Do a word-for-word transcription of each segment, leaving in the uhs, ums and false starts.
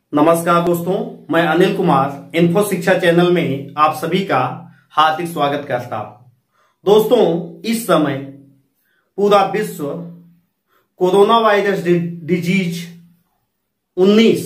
नमस्कार दोस्तों, मैं अनिल कुमार इन्फो शिक्षा चैनल में आप सभी का हार्दिक स्वागत करता हूं। दोस्तों, इस समय पूरा विश्व कोरोना वायरस डिजीज उन्नीस,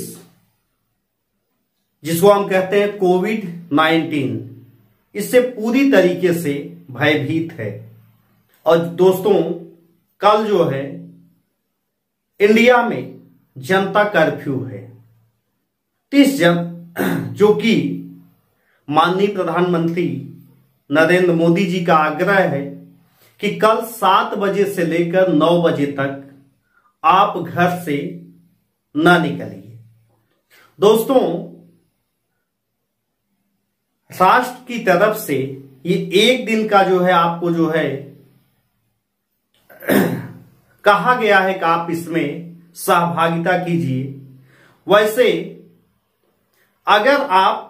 जिसको हम कहते हैं कोविड नाइन्टीन, इससे पूरी तरीके से भयभीत है। और दोस्तों, कल जो है इंडिया में जनता कर्फ्यू है। तीस जन जो कि माननीय प्रधानमंत्री नरेंद्र मोदी जी का आग्रह है कि कल सात बजे से लेकर नौ बजे तक आप घर से न निकलिए। दोस्तों, राष्ट्र की तरफ से ये एक दिन का जो है आपको जो है कहा गया है कि आप इसमें सहभागिता कीजिए। वैसे अगर आप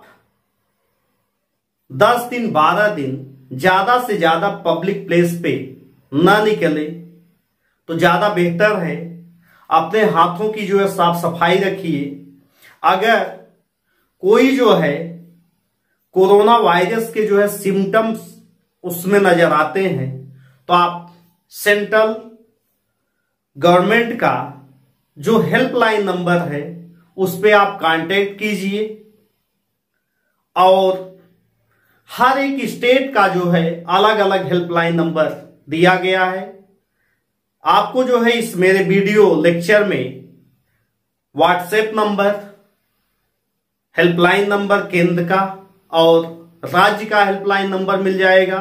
दस दिन बारह दिन ज्यादा से ज्यादा पब्लिक प्लेस पे ना निकले तो ज्यादा बेहतर है। अपने हाथों की जो है साफ सफाई रखिए। अगर कोई जो है कोरोना वायरस के जो है सिम्टम्स उसमें नजर आते हैं तो आप सेंट्रल गवर्नमेंट का जो हेल्पलाइन नंबर है उस पे आप कांटेक्ट कीजिए। और हर एक स्टेट का जो है अलग अलग हेल्पलाइन नंबर दिया गया है। आपको जो है इस मेरे वीडियो लेक्चर में व्हाट्सएप नंबर, हेल्पलाइन नंबर केंद्र का और राज्य का हेल्पलाइन नंबर मिल जाएगा।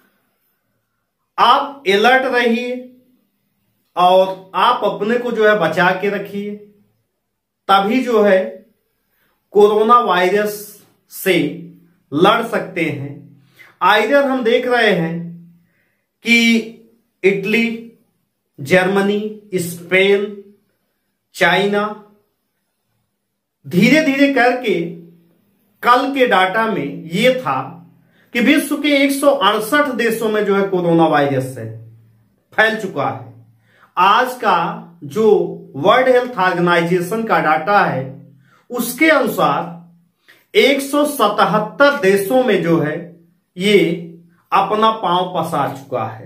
आप अलर्ट रहिए और आप अपने को जो है बचा के रखिए, तभी जो है कोरोना वायरस से लड़ सकते हैं। आइदर हम देख रहे हैं कि इटली, जर्मनी, स्पेन, चाइना धीरे धीरे करके कल के डाटा में यह था कि विश्व के एक सौ अड़सठ देशों में जो है कोरोना वायरस है फैल चुका है। आज का जो वर्ल्ड हेल्थ ऑर्गेनाइजेशन का डाटा है उसके अनुसार एक सौ सतहत्तर देशों में जो है ये अपना पांव पसार चुका है।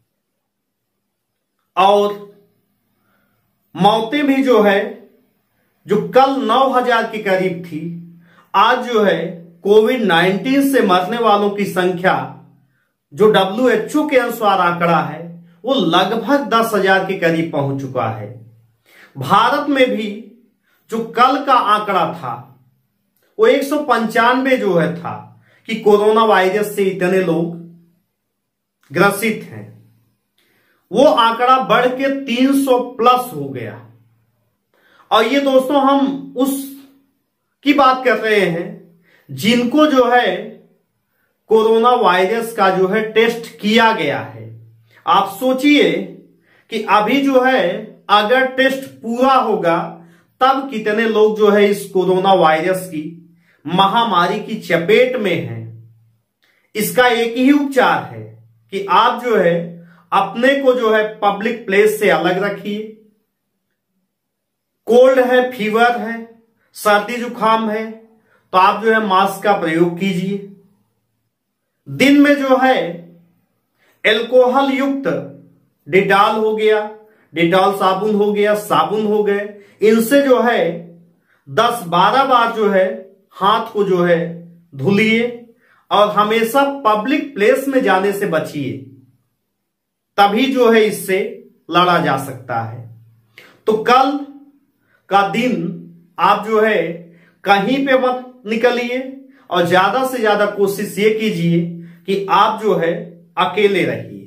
और मौतें भी जो है जो कल नौ हजार के करीब थी, आज जो है कोविड नाइन्टीन से मरने वालों की संख्या जो डब्ल्यू एच ओ के अनुसार आंकड़ा है वो लगभग दस हजार के करीब पहुंच चुका है। भारत में भी जो कल का आंकड़ा था वो एक सौ पंचानवे जो है था कि कोरोना वायरस से इतने लोग ग्रसित हैं। वो आंकड़ा बढ़ के तीन सौ प्लस हो गया। और ये दोस्तों हम उस की बात कर रहे हैं जिनको जो है कोरोना वायरस का जो है टेस्ट किया गया है। आप सोचिए कि अभी जो है अगर टेस्ट पूरा होगा तब कितने लोग जो है इस कोरोना वायरस की महामारी की चपेट में हैं। इसका एक ही उपचार है कि आप जो है अपने को जो है पब्लिक प्लेस से अलग रखिए। कोल्ड है, फीवर है, सर्दी जुकाम है तो आप जो है मास्क का प्रयोग कीजिए। दिन में जो है एल्कोहल युक्त डिटॉल हो गया, डिटॉल साबुन हो गया, साबुन हो गए, इनसे जो है दस बारह बार जो है हाथ को जो है धुलिए। और हमेशा पब्लिक प्लेस में जाने से बचिए, तभी जो है इससे लड़ा जा सकता है। तो कल का दिन आप जो है कहीं पे मत निकलिए और ज्यादा से ज्यादा कोशिश ये कीजिए कि आप जो है अकेले रहिए।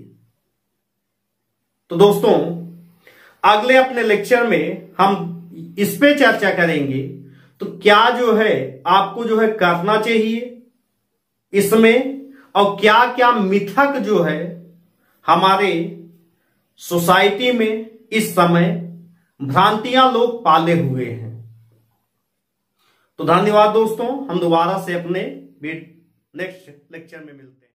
तो दोस्तों, अगले अपने लेक्चर में हम इस पे चर्चा करेंगे तो क्या जो है आपको जो है करना चाहिए इसमें, और क्या क्या मिथक जो है हमारे सोसाइटी में इस समय भ्रांतियां लोग पाले हुए हैं। तो धन्यवाद दोस्तों, हम दोबारा से अपने नेक्स्ट लेक्चर में मिलते हैं।